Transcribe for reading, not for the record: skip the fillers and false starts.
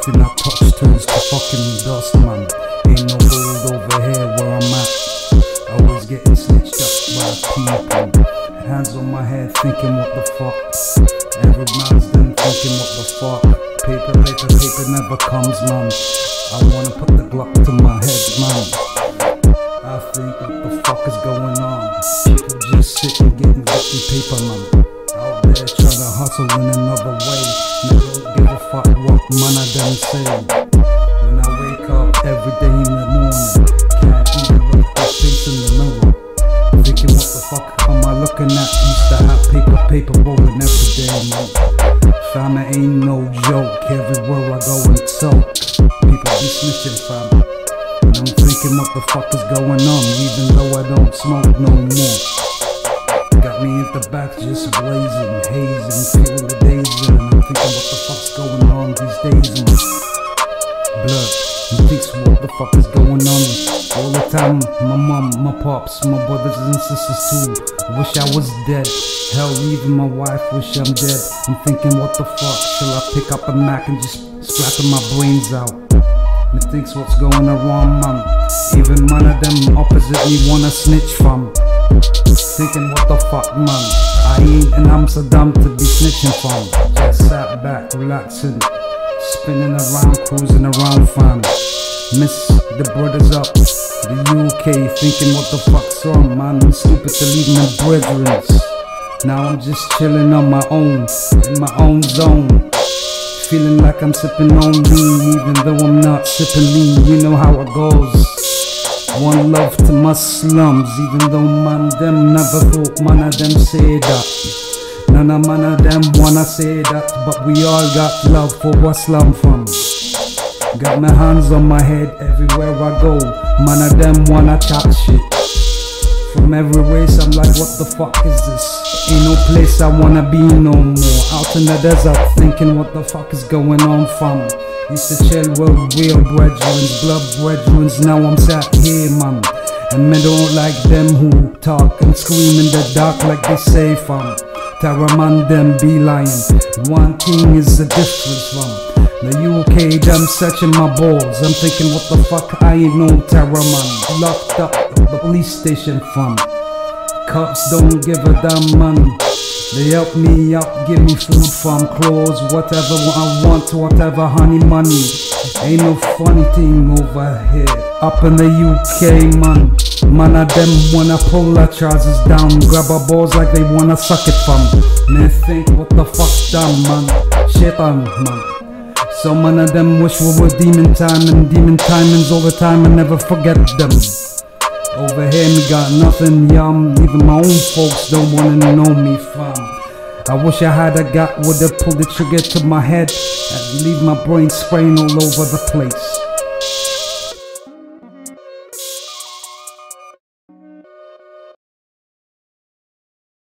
Everything I touch turns to fucking dust, man. Ain't no gold over here where I'm at. Always getting snitched up by people. Hands on my head thinking what the fuck. Every man's then thinking what the fuck. Paper never comes, man. I wanna put the Glock to my head, man. I think what the fuck is going on. People just sitting getting paper, man. Out there trying to hustle in another way. Never give a fuck what man I done say. When I wake up every day in the morning, can't even look at my face in the mirror. Thinking what the fuck am I looking at? Used to have paper rolling every day, man. Fam, it ain't no joke. Everywhere I go and talk, people be snitching, fam. And I'm thinking what the fuck is going on, even though I don't smoke no more. Got me in the back just blazing, hazing, feeling the days in. And I'm thinking what the fuck's going on these days, man. Blood, and thinks what the fuck is going on. All the time, my mom, my pops, my brothers and sisters too. Wish I was dead. Hell, even my wife wish I'm dead. I'm thinking what the fuck, shall I pick up a Mac and just splatter my brains out? Me thinks what's going around, man. Even man of them opposite me wanna snitch from. Thinking what the fuck, man. I ain't in Amsterdam to be snitching from. Just sat back, relaxing, spinning around, cruising around, fam. Miss the brothers up, the UK, thinking what the fuck's on, man. I'm stupid to leave my brethren. Now I'm just chilling on my own, in my own zone. Feeling like I'm sipping on lean, even though I'm not sipping lean. You know how it goes. One love to my slums, even though man them never thought man of them say that. None of man of them wanna say that, but we all got love for where slum from. Got my hands on my head everywhere I go. Man of them wanna chat shit. From every race I'm like, what the fuck is this? Ain't no place I wanna be no more. Out in the desert thinking what the fuck is going on, fam. Used to chill with real brethren, blood brethren. Now I'm sat here, man. And men don't like them who talk and scream in the dark like they say, fam. Terror man them be lying. One thing is the difference, fam. The UK them searching my balls. I'm thinking what the fuck, I ain't no terror man. Locked up at the police station, fam. Cops don't give a damn, man. They help me out, give me food, fam, clothes, whatever I want, whatever, honey, money. Ain't no funny thing over here. Up in the UK, man. Man of them wanna pull their trousers down, grab our balls like they wanna suck it, fam. Man think what the fuck damn, man. Shit on, man. So man of them wish we were demon time, and demon timings all the time, and never forget them. Over here me got nothing, yum. Even my own folks don't wanna know me, fam. I wish I had a gut, would've pulled the trigger to my head and leave my brain spraying all over the place.